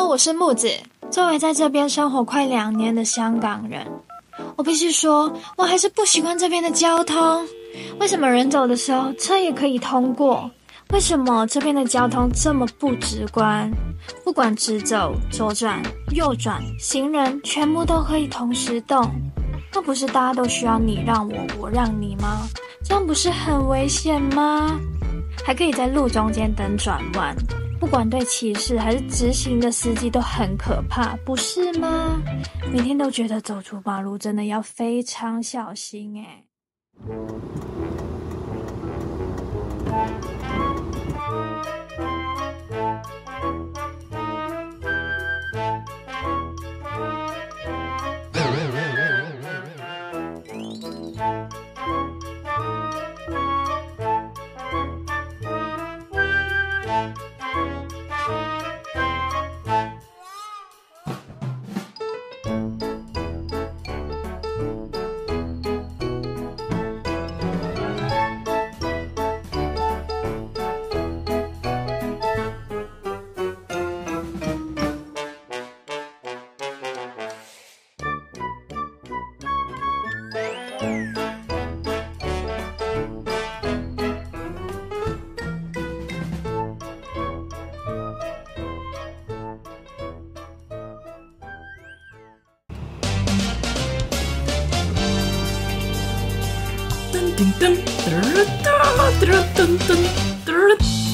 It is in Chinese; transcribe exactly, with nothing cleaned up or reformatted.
我是木子。作为在这边生活快两年的香港人，我必须说，我还是不习惯这边的交通。为什么人走的时候车也可以通过？为什么这边的交通这么不直观？不管直走、左转、右转，行人全部都可以同时动。那不是大家都需要你让我，我让你吗？这样不是很危险吗？还可以在路中间等转弯，不管对骑士还是直行的司机都很可怕，不是吗？每天都觉得走出马路真的要非常小心耶。 噔噔噔噔噔噔噔噔。